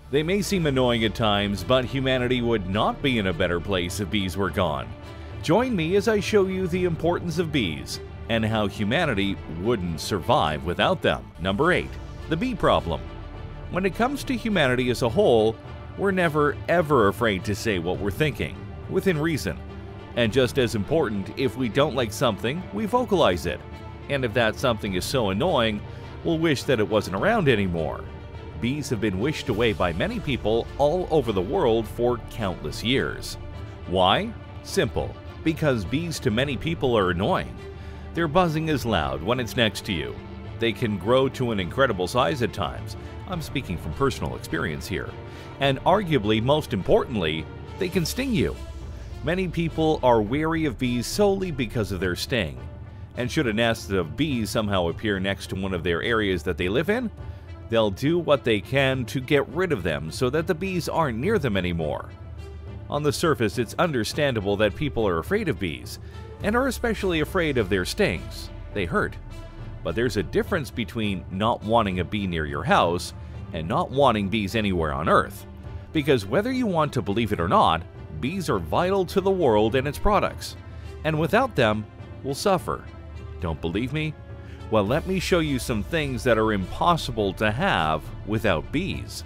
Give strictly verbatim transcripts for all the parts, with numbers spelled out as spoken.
They may seem annoying at times, but humanity would not be in a better place if bees were gone. Join me as I show you the importance of bees and how humanity wouldn't survive without them. Number eight. The bee problem. When it comes to humanity as a whole, we're never ever afraid to say what we're thinking, within reason. And just as important, if we don't like something, we vocalize it. And if that something is so annoying, we'll wish that it wasn't around anymore. Bees have been wished away by many people all over the world for countless years. Why? Simple. Because bees to many people are annoying. Their buzzing is loud when it's next to you. They can grow to an incredible size at times. I'm speaking from personal experience here. And arguably, most importantly, they can sting you. Many people are wary of bees solely because of their sting. And should a nest of bees somehow appear next to one of their areas that they live in, they'll do what they can to get rid of them so that the bees aren't near them anymore. On the surface, it's understandable that people are afraid of bees, and are especially afraid of their stings. They hurt. But there's a difference between not wanting a bee near your house and not wanting bees anywhere on Earth. Because whether you want to believe it or not, bees are vital to the world and its products. And without them, we'll suffer. Don't believe me? Well, let me show you some things that are impossible to have without bees.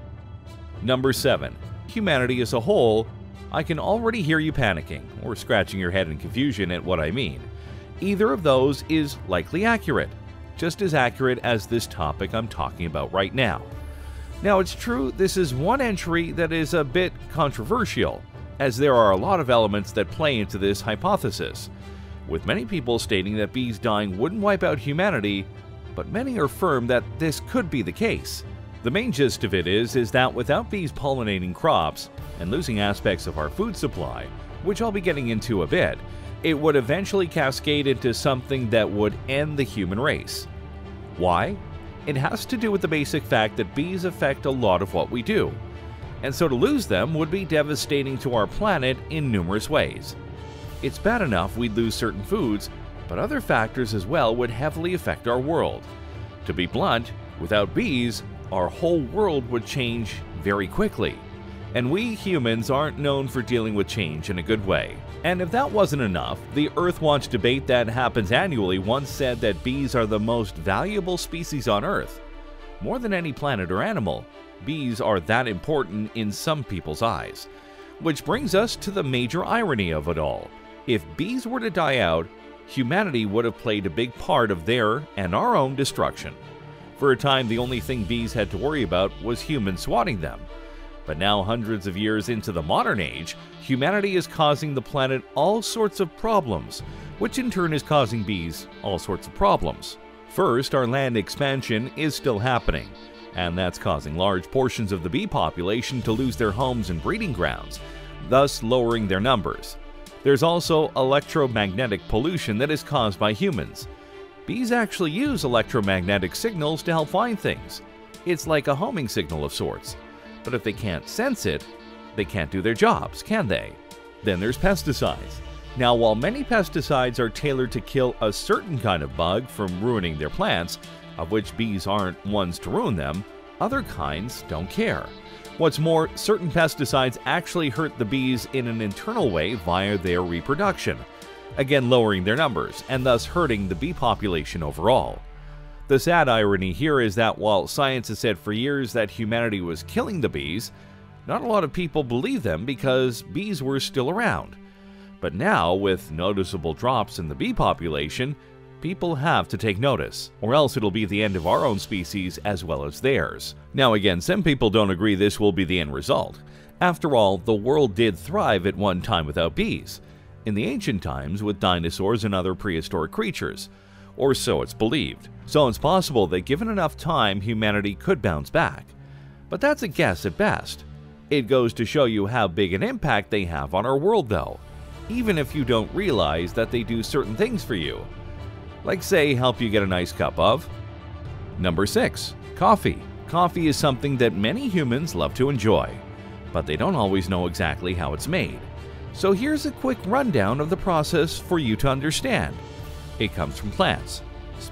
Number seven. Humanity as a whole. I can already hear you panicking or scratching your head in confusion at what I mean. Either of those is likely accurate, just as accurate as this topic I'm talking about right now. Now, it's true this is one entry that is a bit controversial, as there are a lot of elements that play into this hypothesis, with many people stating that bees dying wouldn't wipe out humanity, but many are firm that this could be the case. The main gist of it is, is that without bees pollinating crops and losing aspects of our food supply, which I'll be getting into a bit, it would eventually cascade into something that would end the human race. Why? It has to do with the basic fact that bees affect a lot of what we do, and so to lose them would be devastating to our planet in numerous ways. It's bad enough we'd lose certain foods, but other factors as well would heavily affect our world. To be blunt, without bees, our whole world would change very quickly. And we humans aren't known for dealing with change in a good way. And if that wasn't enough, the Earthwatch debate that happens annually once said that bees are the most valuable species on Earth. More than any planet or animal, bees are that important in some people's eyes. Which brings us to the major irony of it all. If bees were to die out, humanity would have played a big part of their and our own destruction. For a time, the only thing bees had to worry about was humans swatting them. But now, hundreds of years into the modern age, humanity is causing the planet all sorts of problems, which in turn is causing bees all sorts of problems. First, our land expansion is still happening, and that's causing large portions of the bee population to lose their homes and breeding grounds, thus lowering their numbers. There's also electromagnetic pollution that is caused by humans. Bees actually use electromagnetic signals to help find things. It's like a homing signal of sorts. But if they can't sense it, they can't do their jobs, can they? Then there's pesticides. Now, while many pesticides are tailored to kill a certain kind of bug from ruining their plants, of which bees aren't ones to ruin them, other kinds don't care. What's more, certain pesticides actually hurt the bees in an internal way via their reproduction, again lowering their numbers and thus hurting the bee population overall. The sad irony here is that while science has said for years that humanity was killing the bees, not a lot of people believe them because bees were still around. But now, with noticeable drops in the bee population, people have to take notice, or else it'll be the end of our own species as well as theirs. Now again, some people don't agree this will be the end result. After all, the world did thrive at one time without bees, in the ancient times with dinosaurs and other prehistoric creatures, or so it's believed. So it's possible that given enough time, humanity could bounce back. But that's a guess at best. It goes to show you how big an impact they have on our world though, even if you don't realize that they do certain things for you. Like say, help you get a nice cup of. Number six. Coffee. Coffee is something that many humans love to enjoy, but they don't always know exactly how it's made. So here's a quick rundown of the process for you to understand. It comes from plants,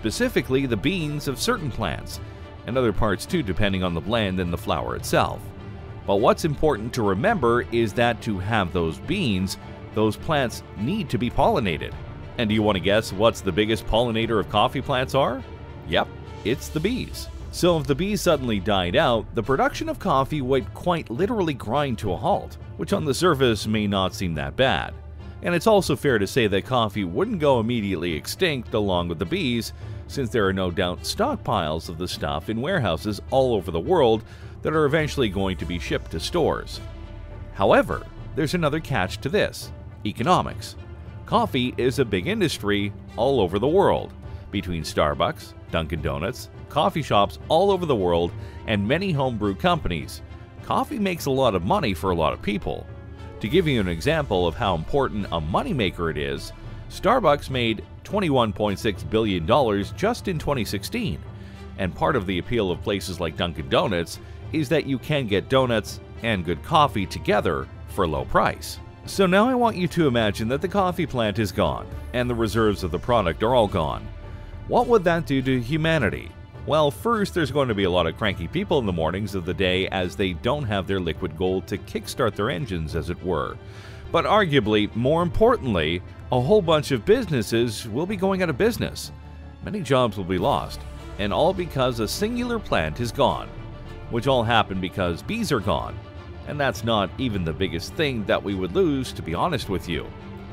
specifically the beans of certain plants, and other parts too depending on the blend and the flower itself. But what's important to remember is that to have those beans, those plants need to be pollinated. And do you want to guess what's the biggest pollinator of coffee plants are? Yep, it's the bees. So if the bees suddenly died out, the production of coffee would quite literally grind to a halt, which on the surface may not seem that bad. And it's also fair to say that coffee wouldn't go immediately extinct along with the bees, since there are no doubt stockpiles of the stuff in warehouses all over the world that are eventually going to be shipped to stores. However, there's another catch to this: economics. Coffee is a big industry all over the world. Between Starbucks, Dunkin' Donuts, coffee shops all over the world, and many homebrew companies, coffee makes a lot of money for a lot of people. To give you an example of how important a moneymaker it is, Starbucks made twenty-one point six billion dollars just in twenty sixteen, and part of the appeal of places like Dunkin' Donuts is that you can get donuts and good coffee together for a low price. So now I want you to imagine that the coffee plant is gone, and the reserves of the product are all gone. What would that do to humanity? Well, first, there's going to be a lot of cranky people in the mornings of the day as they don't have their liquid gold to kickstart their engines, as it were. But arguably, more importantly, a whole bunch of businesses will be going out of business. Many jobs will be lost, and all because a singular plant is gone, which all happened because bees are gone. And that's not even the biggest thing that we would lose, to be honest with you.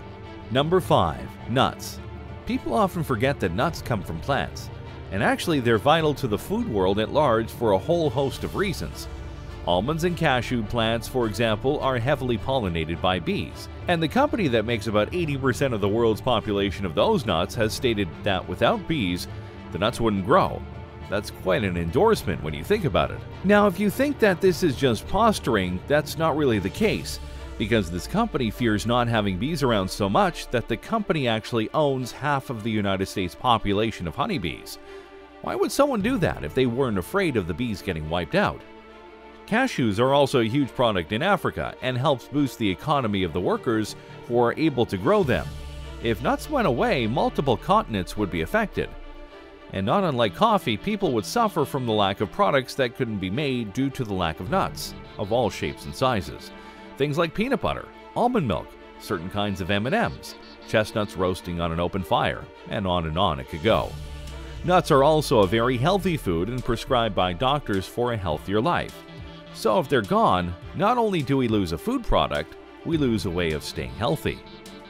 Number five. Nuts. People often forget that nuts come from plants, and actually they're vital to the food world at large for a whole host of reasons. Almonds and cashew plants, for example, are heavily pollinated by bees, and the company that makes about eighty percent of the world's population of those nuts has stated that without bees, the nuts wouldn't grow. That's quite an endorsement when you think about it. Now, if you think that this is just posturing, that's not really the case, because this company fears not having bees around so much that the company actually owns half of the United States population of honeybees. Why would someone do that if they weren't afraid of the bees getting wiped out? Cashews are also a huge product in Africa and helps boost the economy of the workers who are able to grow them. If nuts went away, multiple continents would be affected. And not unlike coffee, people would suffer from the lack of products that couldn't be made due to the lack of nuts, of all shapes and sizes. Things like peanut butter, almond milk, certain kinds of M and M's, chestnuts roasting on an open fire, and on and on it could go. Nuts are also a very healthy food and prescribed by doctors for a healthier life. So if they're gone, not only do we lose a food product, we lose a way of staying healthy.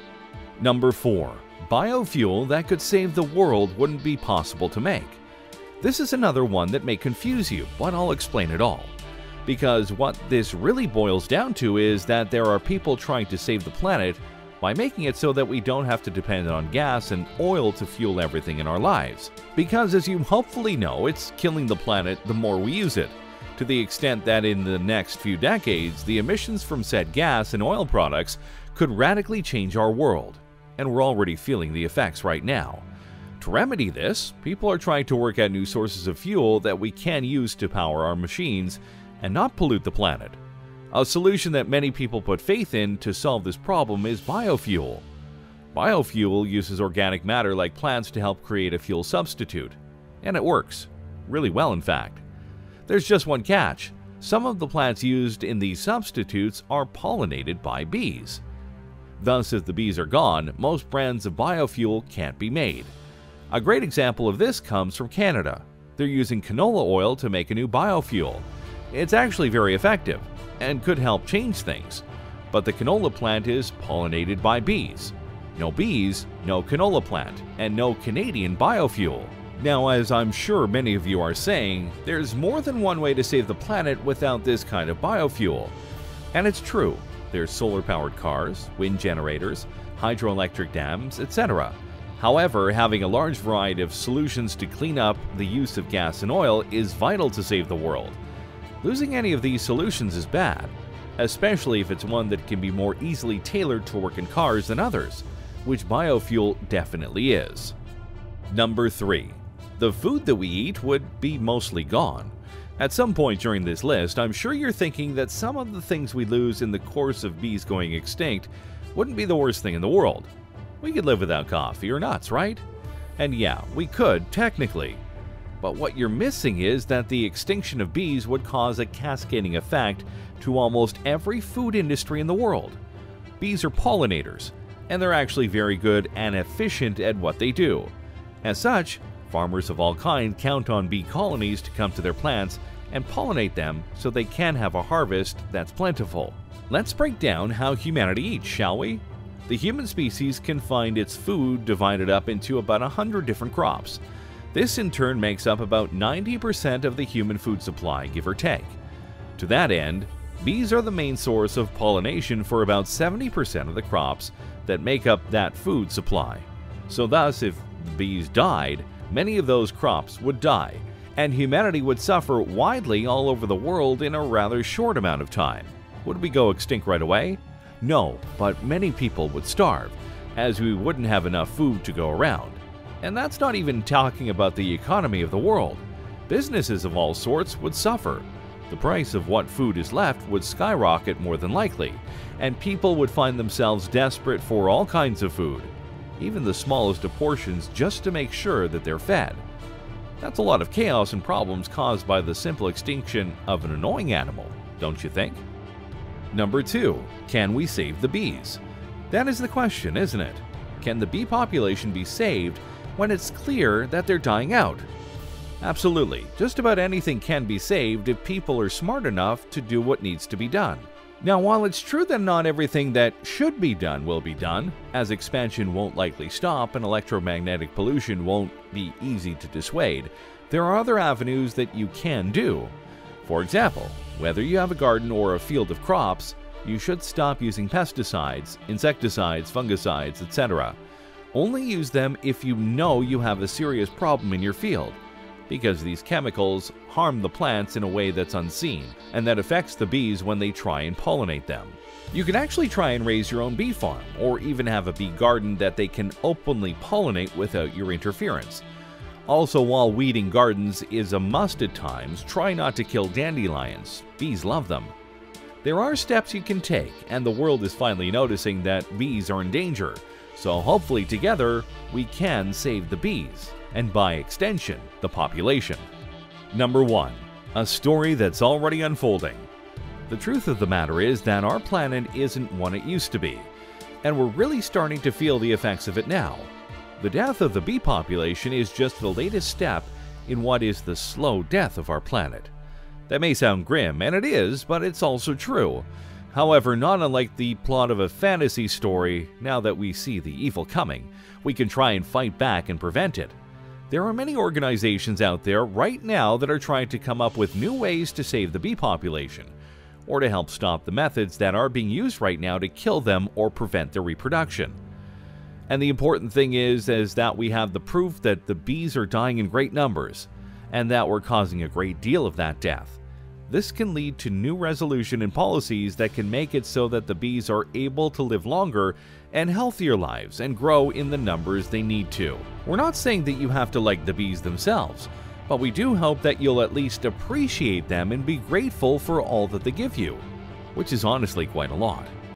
Number four. Biofuel that could save the world wouldn't be possible to make. This is another one that may confuse you, but I'll explain it all. Because what this really boils down to is that there are people trying to save the planet by making it so that we don't have to depend on gas and oil to fuel everything in our lives. Because as you hopefully know, it's killing the planet the more we use it, to the extent that in the next few decades, the emissions from said gas and oil products could radically change our world. And we're already feeling the effects right now. To remedy this, people are trying to work out new sources of fuel that we can use to power our machines and not pollute the planet. A solution that many people put faith in to solve this problem is biofuel. Biofuel uses organic matter like plants to help create a fuel substitute. And it works. Really well, in fact. There's just one catch. Some of the plants used in these substitutes are pollinated by bees. Thus, if the bees are gone, most brands of biofuel can't be made. A great example of this comes from Canada. They're using canola oil to make a new biofuel. It's actually very effective and could help change things. But the canola plant is pollinated by bees. No bees, no canola plant, and no Canadian biofuel. Now, as I'm sure many of you are saying, there's more than one way to save the planet without this kind of biofuel. And it's true. There's solar-powered cars, wind generators, hydroelectric dams, et cetera. However, having a large variety of solutions to clean up the use of gas and oil is vital to save the world. Losing any of these solutions is bad, especially if it's one that can be more easily tailored to work in cars than others, which biofuel definitely is. Number three. The food that we eat would be mostly gone. At some point during this list, I'm sure you're thinking that some of the things we lose in the course of bees going extinct wouldn't be the worst thing in the world. We could live without coffee or nuts, right? And yeah, we could, technically. But what you're missing is that the extinction of bees would cause a cascading effect to almost every food industry in the world. Bees are pollinators, and they're actually very good and efficient at what they do. As such, farmers of all kinds count on bee colonies to come to their plants and pollinate them so they can have a harvest that's plentiful. Let's break down how humanity eats, shall we? The human species can find its food divided up into about one hundred different crops. This in turn makes up about ninety percent of the human food supply, give or take. To that end, bees are the main source of pollination for about seventy percent of the crops that make up that food supply. So thus, if the bees died, many of those crops would die, and humanity would suffer widely all over the world in a rather short amount of time. Would we go extinct right away? No, but many people would starve, as we wouldn't have enough food to go around. And that's not even talking about the economy of the world. Businesses of all sorts would suffer. The price of what food is left would skyrocket more than likely, and people would find themselves desperate for all kinds of food, even the smallest of portions, just to make sure that they're fed. That's a lot of chaos and problems caused by the simple extinction of an annoying animal, don't you think? Number two, can we save the bees? That is the question, isn't it? Can the bee population be saved when it's clear that they're dying out? Absolutely. Just about anything can be saved if people are smart enough to do what needs to be done. Now, while it's true that not everything that should be done will be done, as expansion won't likely stop and electromagnetic pollution won't be easy to dissuade, there are other avenues that you can do. For example, whether you have a garden or a field of crops, you should stop using pesticides, insecticides, fungicides, et cetera. Only use them if you know you have a serious problem in your field, because these chemicals harm the plants in a way that's unseen, and that affects the bees when they try and pollinate them. You can actually try and raise your own bee farm, or even have a bee garden that they can openly pollinate without your interference. Also, while weeding gardens is a must at times, try not to kill dandelions. Bees love them. There are steps you can take, and the world is finally noticing that bees are in danger. So hopefully together, we can save the bees, and by extension, the population. Number one, a story that's already unfolding. The truth of the matter is that our planet isn't what it used to be, and we're really starting to feel the effects of it now. The death of the bee population is just the latest step in what is the slow death of our planet. That may sound grim, and it is, but it's also true. However, not unlike the plot of a fantasy story, now that we see the evil coming, we can try and fight back and prevent it. There are many organizations out there right now that are trying to come up with new ways to save the bee population, or to help stop the methods that are being used right now to kill them or prevent their reproduction. And the important thing is, is that we have the proof that the bees are dying in great numbers, and that we're causing a great deal of that death. This can lead to new resolution and policies that can make it so that the bees are able to live longer and healthier lives and grow in the numbers they need to. We're not saying that you have to like the bees themselves, but we do hope that you'll at least appreciate them and be grateful for all that they give you, which is honestly quite a lot.